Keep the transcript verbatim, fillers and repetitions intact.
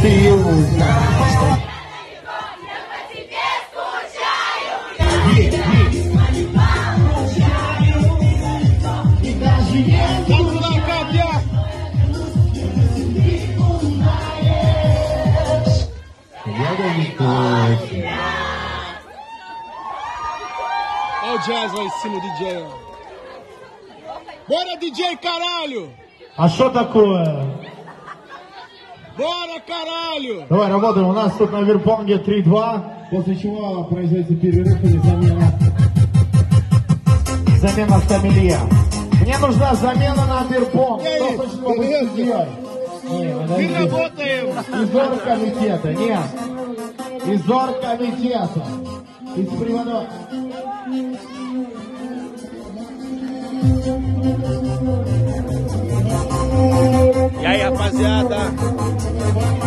Olha o jazz lá em cima, D J. Bora, D J, caralho! А что такое? Бора, каралю! Давай работаем. У нас тут на Верпонге три-два, после чего производится перерыв или замена. Замена Стамилья. Мне нужна замена на Верпонг. Кто хочет побыть судьей? Мы работаем! Из оргкомитета, нет. Из оргкомитета. Из приводов. E aí, rapaziada?